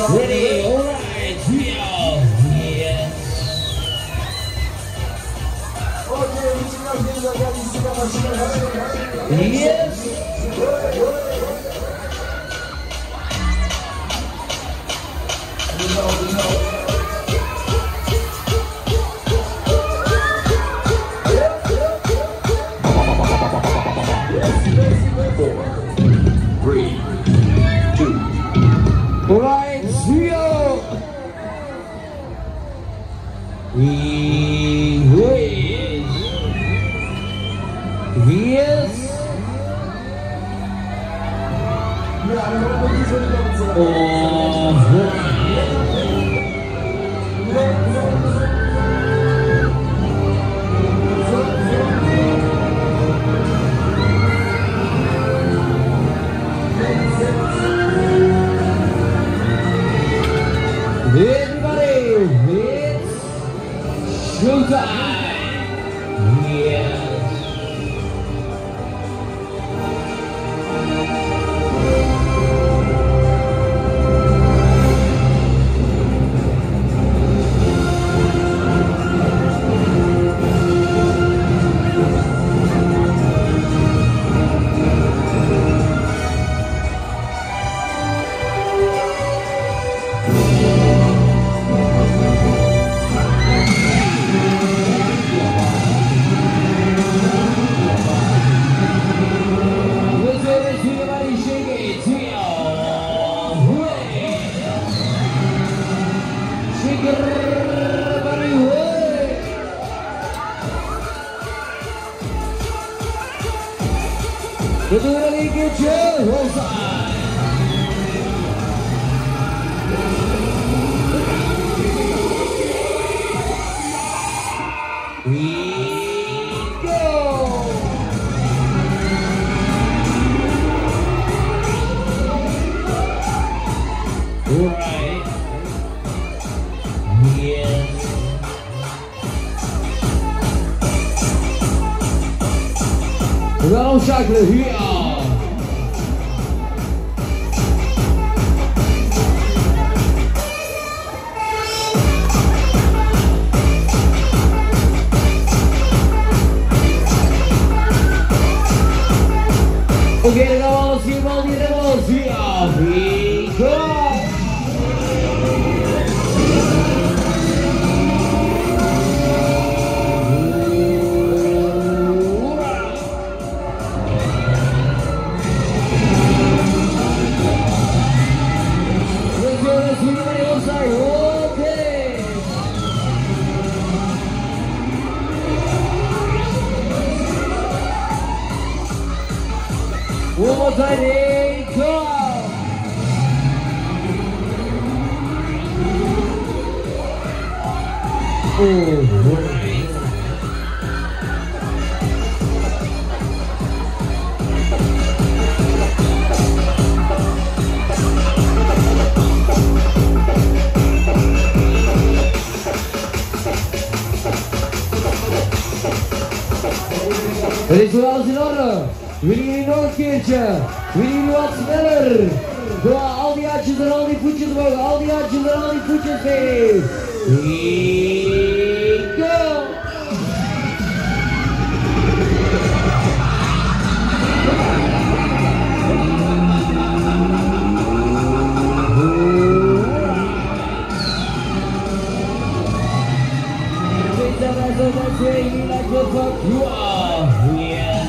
Ready, alright, we are. Yes. Yes. Alright, zero. Yes. Everybody, it's showtime. Yes. Kedua lagi kecil, offside. We go. Right. Yes. We gaan omschakelen hier. Oké, dan gaan we alles hier, bal die rebels hier. We go. One more time, go! Het is wel alles in orde. Willen jullie nog een keertje? Willen jullie wat sneller? Door al die handjes en al die voetjes omhoog. Al die handjes en al die voetjes mee. Go! Like the fuck you are. Yes.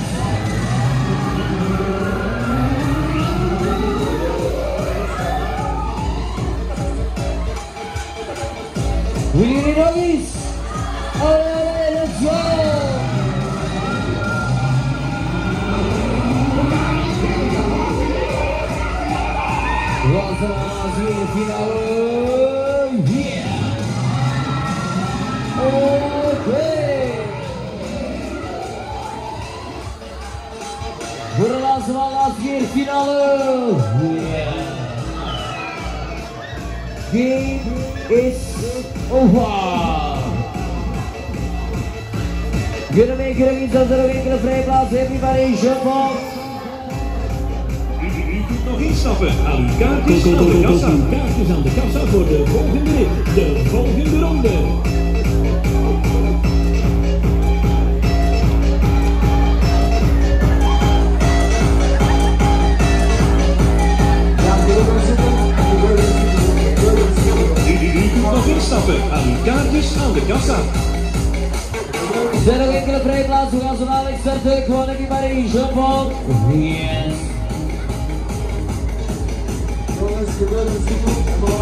We need it on this. Alright, let's go. What's the last minute finale? Yeah. Okay. Voor de laatste keer finale. Yeah. Game is over. Gonna make it again, so that we can play blast everybody jump off. nog instappen. Aan uw kaartjes aan de kassa. Kaartjes aan de kassa voor de volgende rit. De volgende ronde. U kunt nog instappen. Aan uw kaartjes aan de kassa. Er zijn nog enkele vrije plaatsen, we gaan zo dadelijk starten. Gewoon everybody, jump on. Yes. Jongens, gebeurt het goed.